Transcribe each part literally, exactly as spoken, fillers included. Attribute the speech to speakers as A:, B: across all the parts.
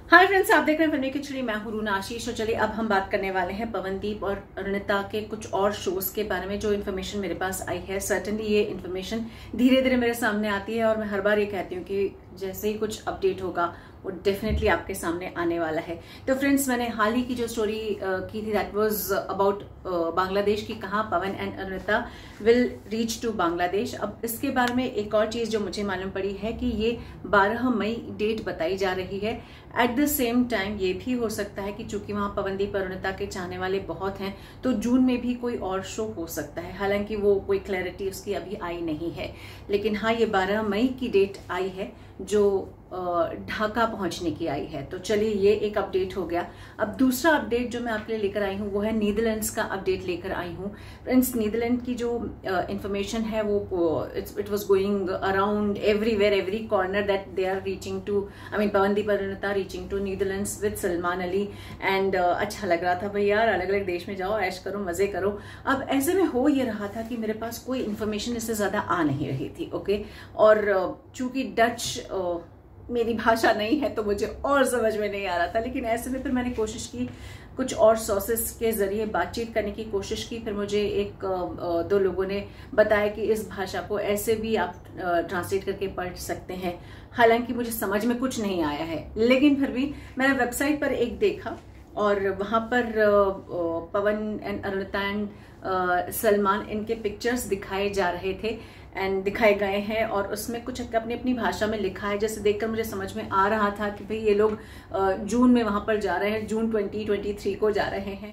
A: Hi friends, आप देख रहे हैं फिल्मी खिचड़ी। मैं हूं रूना आशीष और चलिए अब हम बात करने वाले हैं पवनदीप और अरुणिता के कुछ और शोज के बारे में। जो इन्फॉर्मेशन मेरे पास आई है, सर्टेनली ये इन्फॉर्मेशन धीरे धीरे मेरे सामने आती है और मैं हर बार ये कहती हूँ कि जैसे ही कुछ अपडेट होगा वो डेफिनेटली आपके सामने आने वाला है। तो फ्रेंड्स, मैंने हाल ही की जो स्टोरी की थी दैट वाज अबाउट बांग्लादेश की, कहाँ Pawan and Arunita will reach to Bangladesh. अब इसके बारे में एक और चीज जो मुझे मालूम पड़ी है कि ये बारह मई डेट बताई जा रही है। एट द सेम टाइम ये भी हो सकता है कि चूंकि वहां पवनदीप अरुणिता के चाहने वाले बहुत हैं तो जून में भी कोई और शो हो सकता है। हालांकि वो कोई क्लैरिटी उसकी अभी आई नहीं है, लेकिन हाँ ये बारह मई की डेट आई है जो ढाका पहुंचने की आई है। तो चलिए ये एक अपडेट हो गया। अब दूसरा अपडेट जो मैं आपके लिए लेकर आई हूँ वो है नीदरलैंड्स का अपडेट लेकर आई हूँ। फ्रेंड्स, नीदरलैंड की जो इंफॉर्मेशन है वो it was going around everywhere, every corner that they are reaching to, I mean Pawandeep Arunita reaching to Netherlands with Salman Ali. And अच्छा लग रहा था भाई यार, अलग अलग देश में जाओ, ऐश करो, मजे करो। अब ऐसे में हो ये रहा था कि मेरे पास कोई इन्फॉर्मेशन इससे ज्यादा आ नहीं रही थी। ओके, और चूंकि डच मेरी भाषा नहीं है तो मुझे और समझ में नहीं आ रहा था, लेकिन ऐसे में फिर मैंने कोशिश की कुछ और सोर्सेस के जरिए बातचीत करने की कोशिश की। फिर मुझे एक दो लोगों ने बताया कि इस भाषा को ऐसे भी आप ट्रांसलेट करके पढ़ सकते हैं। हालांकि मुझे समझ में कुछ नहीं आया है, लेकिन फिर भी मैंने वेबसाइट पर एक देखा और वहां पर पवन एंड अरुणिता एंड सलमान इनके पिक्चर्स दिखाए जा रहे थे एंड दिखाए गए हैं और उसमें कुछ अपनी अपनी भाषा में लिखा है। जैसे देखकर मुझे समझ में आ रहा था कि भाई ये लोग जून में वहां पर जा रहे हैं, जून ट्वेंटी ट्वेंटी थ्री को जा रहे हैं।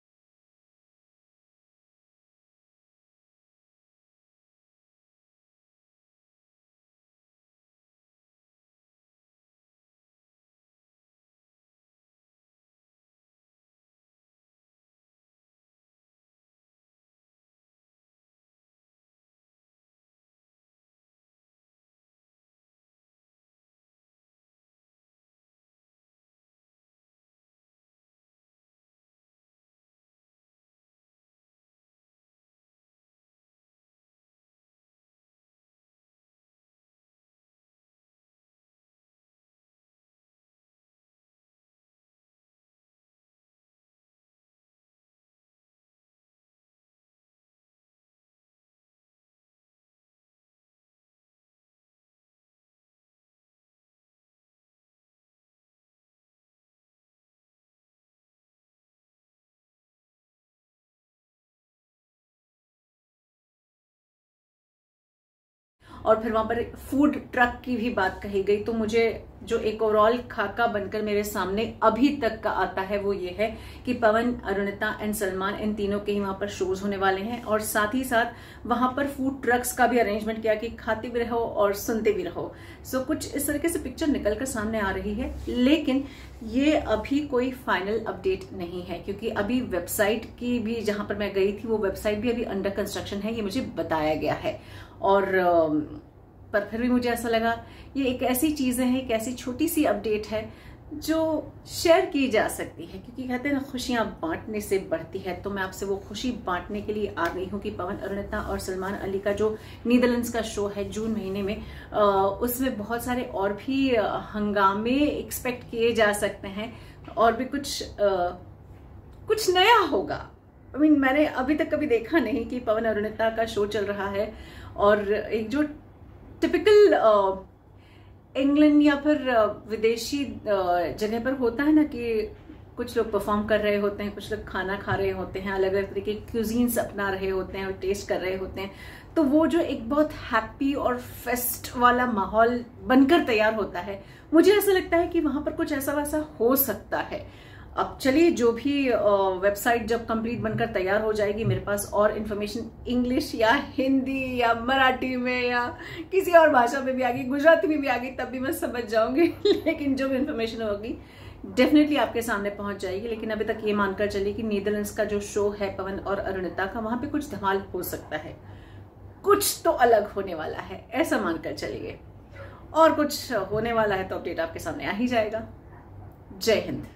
A: और फिर वहां पर फूड ट्रक की भी बात कही गई। तो मुझे जो एक ओवरऑल खाका बनकर मेरे सामने अभी तक का आता है वो ये है कि पवन, अरुणिता एंड सलमान इन तीनों के ही वहां पर शोज होने वाले हैं और साथ ही साथ वहां पर फूड ट्रक्स का भी अरेंजमेंट किया कि खाते भी रहो और सुनते भी रहो। सो so, कुछ इस तरीके से पिक्चर निकलकर सामने आ रही है, लेकिन ये अभी कोई फाइनल अपडेट नहीं है क्योंकि अभी वेबसाइट की भी, जहां पर मैं गई थी वो वेबसाइट भी अभी अंडर कंस्ट्रक्शन है, ये मुझे बताया गया है। और पर फिर भी मुझे ऐसा लगा ये एक ऐसी चीज है, एक ऐसी छोटी सी अपडेट है जो शेयर की जा सकती है, क्योंकि कहते हैं ना खुशियां बांटने से बढ़ती है। तो मैं आपसे वो खुशी बांटने के लिए आ गई हूँ कि पवन, अरुणिता और सलमान अली का जो नीदरलैंड्स का शो है जून महीने में, उसमें बहुत सारे और भी हंगामे एक्सपेक्ट किए जा सकते हैं और भी कुछ आ, कुछ नया होगा। आई मीन मैंने अभी तक कभी देखा नहीं कि पवन अरुणिता का शो चल रहा है और एक जो टिपिकल इंग्लैंड या फिर विदेशी जगह पर होता है ना कि कुछ लोग परफॉर्म कर रहे होते हैं, कुछ लोग खाना खा रहे होते हैं, अलग अलग तरीके के क्यूजीन्स अपना रहे होते हैं और टेस्ट कर रहे होते हैं, तो वो जो एक बहुत हैप्पी और फेस्ट वाला माहौल बनकर तैयार होता है, मुझे ऐसा लगता है कि वहां पर कुछ ऐसा वैसा हो सकता है। अब चलिए, जो भी वेबसाइट जब कंप्लीट बनकर तैयार हो जाएगी, मेरे पास और इन्फॉर्मेशन इंग्लिश या हिंदी या मराठी में या किसी और भाषा में भी आ गई, गुजराती में भी आ गई, तब भी मैं समझ जाऊंगी। लेकिन जो भी इन्फॉर्मेशन होगी डेफिनेटली आपके सामने पहुंच जाएगी। लेकिन अभी तक ये मानकर चलिए कि नीदरलैंड्स का जो शो है पवन और अरुणिता का, वहां पे कुछ धमाल हो सकता है, कुछ तो अलग होने वाला है, ऐसा मानकर चलिए। और कुछ होने वाला है तो अपडेट आपके सामने आ ही जाएगा। जय हिंद।